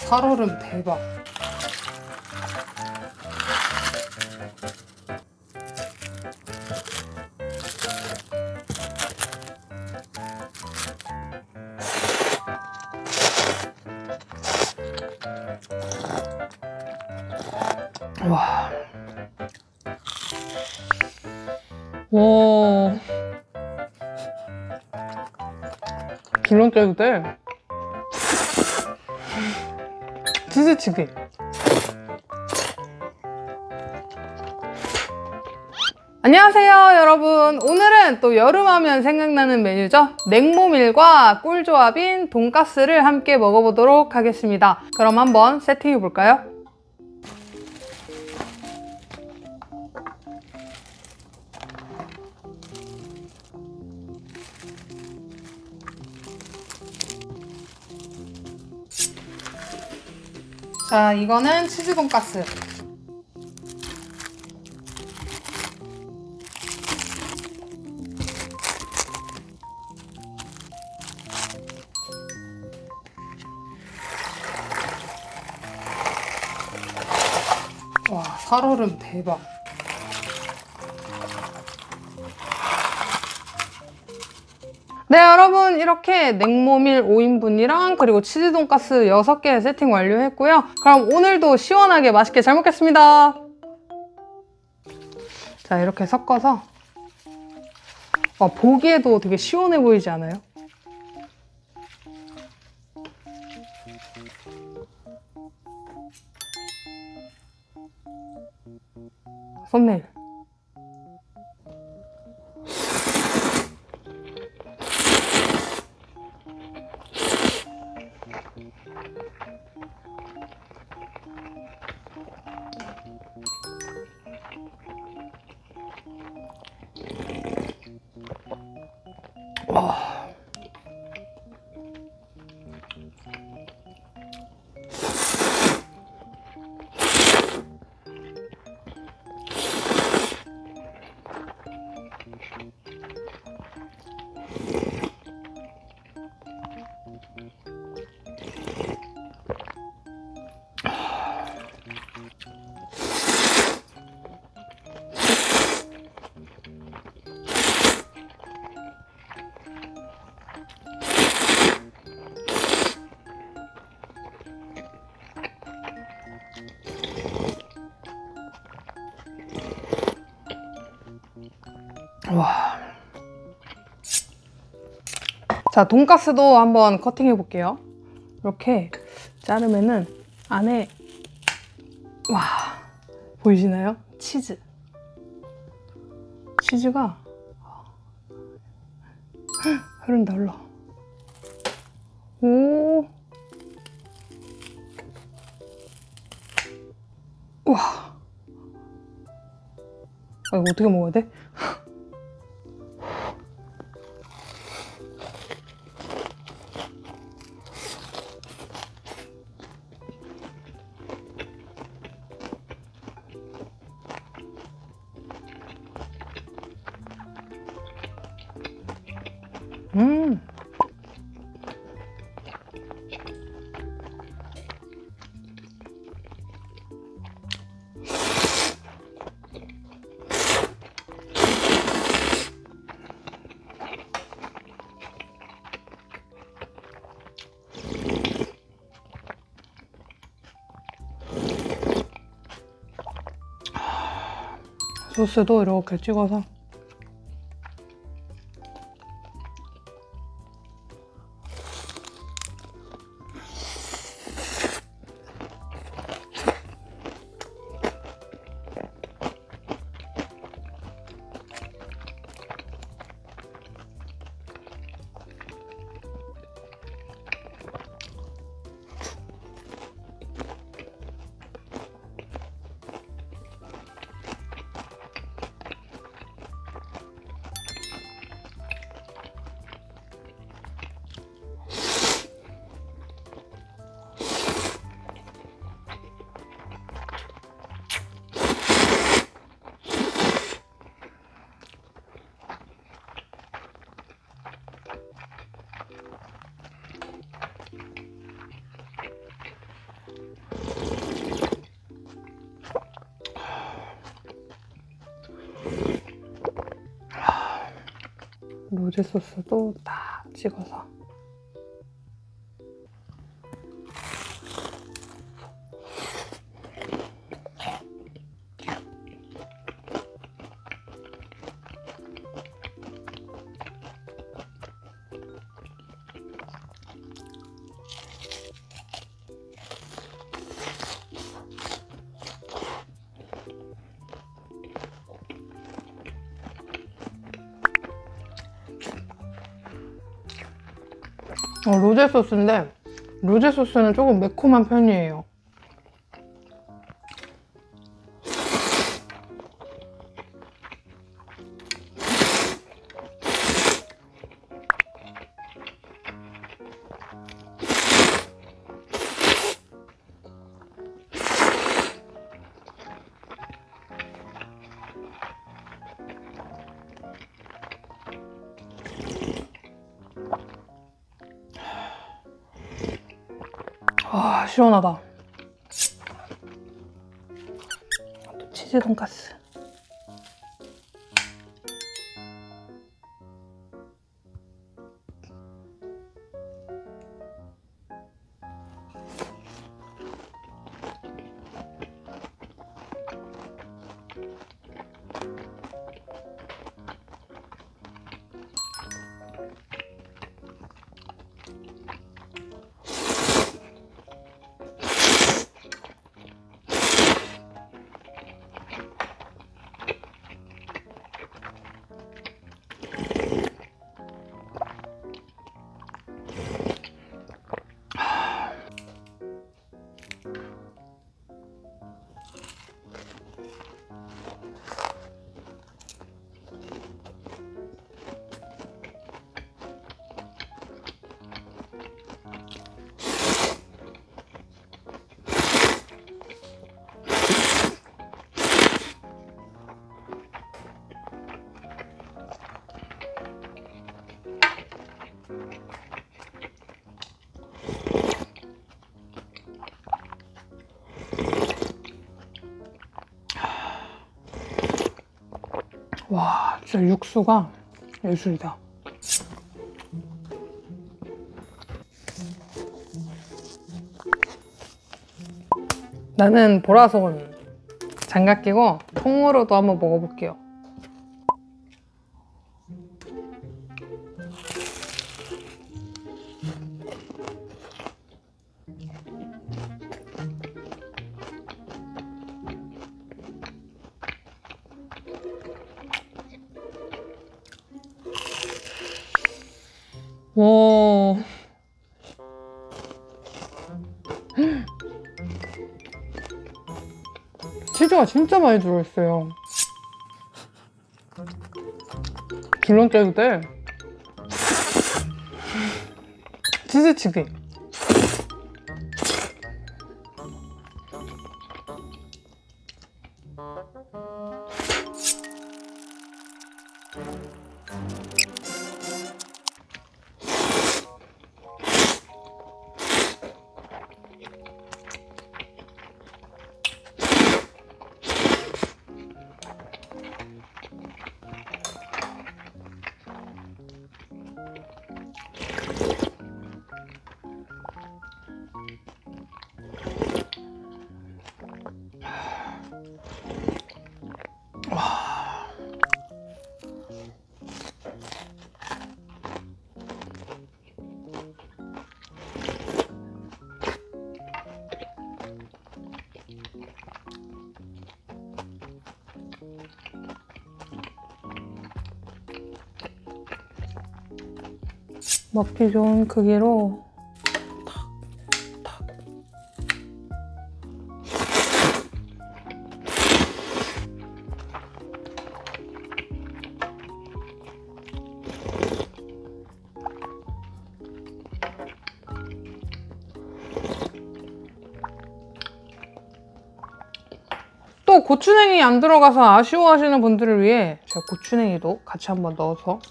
살얼음 대박. 와. 와. 줄넘기 해도 돼. 치즈치기. 안녕하세요 여러분. 오늘은 또 여름하면 생각나는 메뉴죠. 냉모밀과 꿀조합인 돈가스를 함께 먹어보도록 하겠습니다. 그럼 한번 세팅해 볼까요? 자, 이거는 치즈 돈가스. 와, 살얼음 대박. 네 여러분, 이렇게 냉모밀 5인분이랑 그리고 치즈 돈가스 6개 세팅 완료했고요. 그럼 오늘도 시원하게 맛있게 잘 먹겠습니다. 자, 이렇게 섞어서 보기에도 되게 시원해 보이지 않아요? 썸네일. 와. 와. 자, 돈가스도 한번 커팅해 볼게요. 이렇게 자르면은 안에 와, 보이시나요? 치즈가 흐른다 흘러. 오. 우와. 이거 어떻게 먹어야 돼? 소스도 이렇게 찍어서 로제 소스도 딱 찍어서. 로제 소스인데 로제 소스는 조금 매콤한 편이에요. 아, 시원하다. 또 치즈 돈까스. 와, 진짜 육수가 예술이다. 나는 보라색은 장갑 끼고 통으로도 한번 먹어볼게요. 와. 치즈가 진짜 많이 들어있어요. 줄넘기 돼. 치즈치기. 먹기 좋은 크기로 탁. 또 고추냉이 안 들어가서 아쉬워하시는 분들을 위해 제가 고추냉이도 같이 한번 넣어서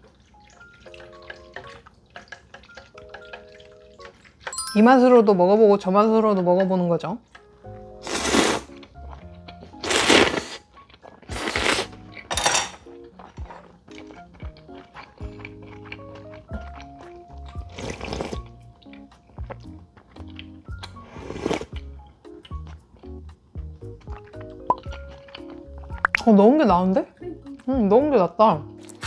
이 맛으로도 먹어보고 저 맛으로도 먹어보는 거죠. 넣은 게 나은데? 응, 넣은 게 낫다.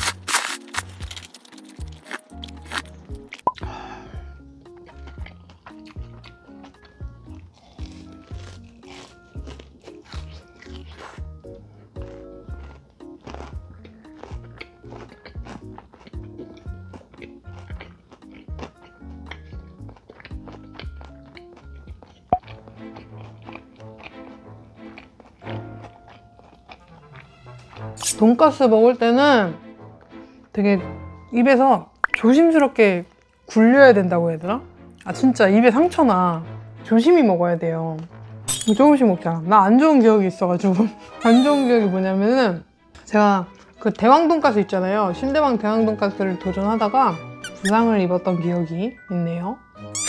돈가스 먹을 때는 되게 입에서 조심스럽게 굴려야 된다고 해야 되나? 아 진짜 입에 상처나. 조심히 먹어야 돼요. 조금씩 먹잖아. 나 안 좋은 기억이 있어가지고. 안 좋은 기억이 뭐냐면은 제가 그 대왕 돈가스 있잖아요. 신대방 대왕 돈가스를 도전하다가 부상을 입었던 기억이 있네요.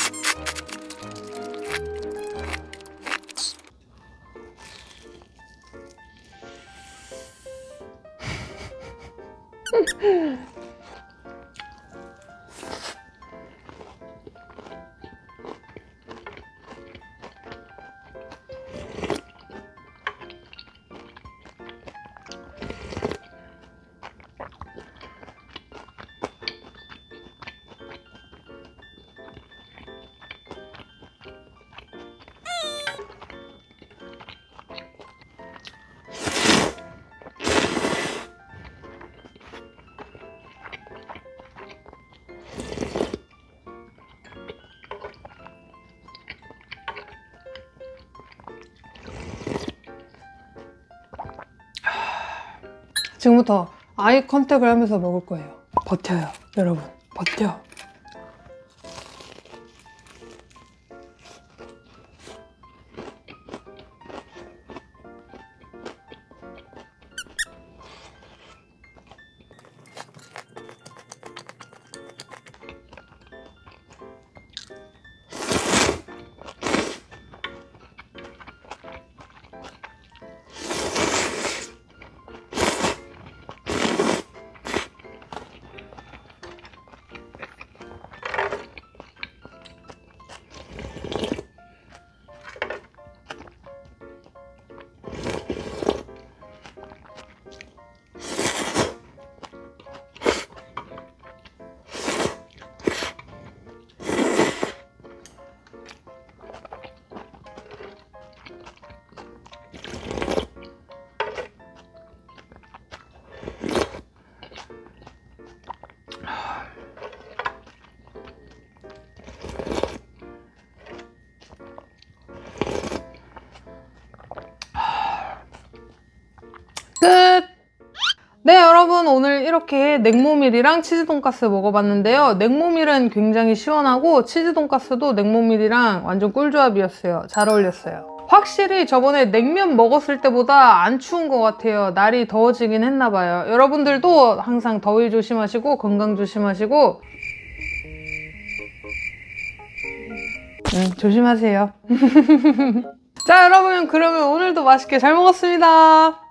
지금부터 아이 컨택을 하면서 먹을 거예요. 버텨요, 여러분. 버텨. 끝! 네, 여러분 오늘 이렇게 냉모밀이랑 치즈 돈가스 먹어봤는데요. 냉모밀은 굉장히 시원하고 치즈 돈가스도 냉모밀이랑 완전 꿀조합이었어요. 잘 어울렸어요. 확실히 저번에 냉면 먹었을 때보다 안 추운 것 같아요. 날이 더워지긴 했나 봐요. 여러분들도 항상 더위 조심하시고 건강 조심하시고 조심하세요. 자, 여러분 그러면 오늘도 맛있게 잘 먹었습니다.